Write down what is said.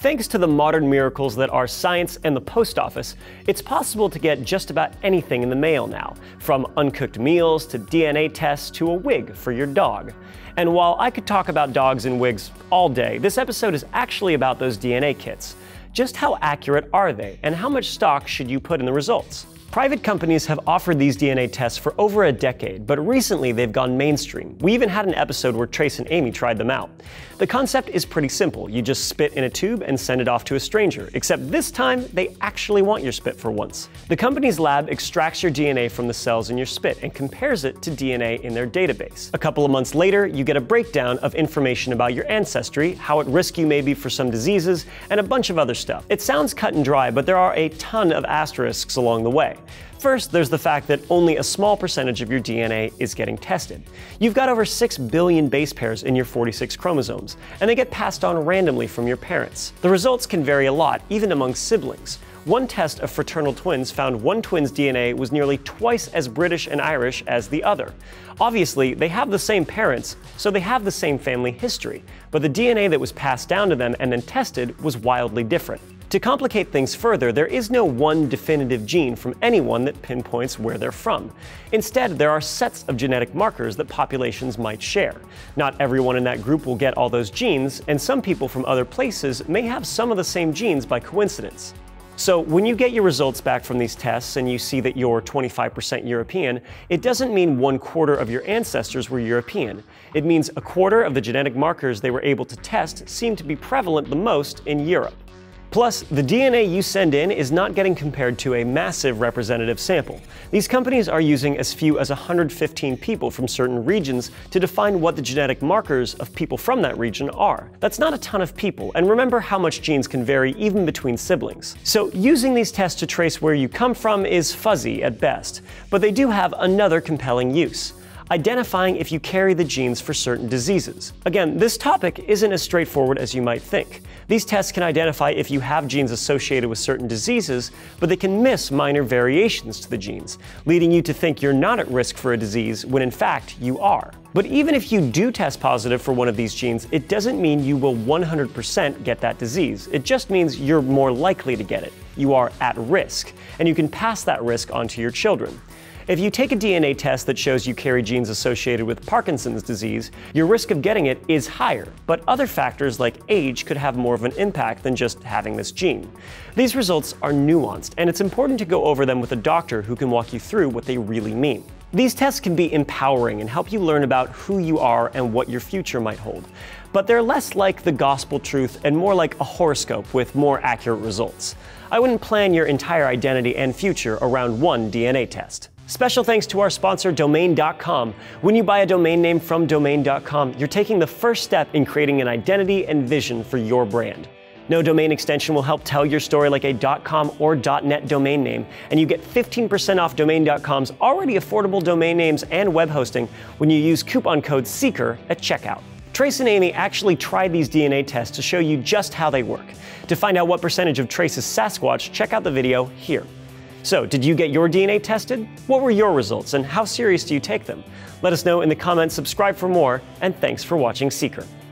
Thanks to the modern miracles that are science and the post office, it's possible to get just about anything in the mail now, from uncooked meals to DNA tests to a wig for your dog. And while I could talk about dogs and wigs all day, this episode is actually about those DNA kits. Just how accurate are they, and how much stock should you put in the results? Private companies have offered these DNA tests for over a decade, but recently they've gone mainstream. We even had an episode where Trace and Amy tried them out. The concept is pretty simple. You just spit in a tube and send it off to a stranger, except this time they actually want your spit for once. The company's lab extracts your DNA from the cells in your spit and compares it to DNA in their database. A couple of months later, you get a breakdown of information about your ancestry, how at risk you may be for some diseases, and a bunch of other stuff. It sounds cut and dry, but there are a ton of asterisks along the way. First, there's the fact that only a small percentage of your DNA is getting tested. You've got over 6 billion base pairs in your 46 chromosomes, and they get passed on randomly from your parents. The results can vary a lot, even among siblings. One test of fraternal twins found one twin's DNA was nearly twice as British and Irish as the other. Obviously, they have the same parents, so they have the same family history, but the DNA that was passed down to them and then tested was wildly different. To complicate things further, there is no one definitive gene from anyone that pinpoints where they're from. Instead, there are sets of genetic markers that populations might share. Not everyone in that group will get all those genes, and some people from other places may have some of the same genes by coincidence. So when you get your results back from these tests and you see that you're 25% European, it doesn't mean 1/4 of your ancestors were European. It means 1/4 of the genetic markers they were able to test seem to be prevalent the most in Europe. Plus, the DNA you send in is not getting compared to a massive representative sample. These companies are using as few as 115 people from certain regions to define what the genetic markers of people from that region are. That's not a ton of people, and remember how much genes can vary even between siblings. So using these tests to trace where you come from is fuzzy at best, but they do have another compelling use: identifying if you carry the genes for certain diseases. Again, this topic isn't as straightforward as you might think. These tests can identify if you have genes associated with certain diseases, but they can miss minor variations to the genes, leading you to think you're not at risk for a disease when in fact you are. But even if you do test positive for one of these genes, it doesn't mean you will 100% get that disease. It just means you're more likely to get it. You are at risk, and you can pass that risk on to your children. If you take a DNA test that shows you carry genes associated with Parkinson's disease, your risk of getting it is higher, but other factors like age could have more of an impact than just having this gene. These results are nuanced, and it's important to go over them with a doctor who can walk you through what they really mean. These tests can be empowering and help you learn about who you are and what your future might hold. But they're less like the gospel truth and more like a horoscope with more accurate results. I wouldn't plan your entire identity and future around one DNA test. Special thanks to our sponsor, Domain.com. When you buy a domain name from Domain.com, you're taking the first step in creating an identity and vision for your brand. No domain extension will help tell your story like a .com or .net domain name, and you get 15% off Domain.com's already affordable domain names and web hosting when you use coupon code SEEKER at checkout. Trace and Amy actually tried these DNA tests to show you just how they work. To find out what percentage of Trace is Sasquatch, check out the video here. So, did you get your DNA tested? What were your results, and how serious do you take them? Let us know in the comments, subscribe for more, and thanks for watching Seeker.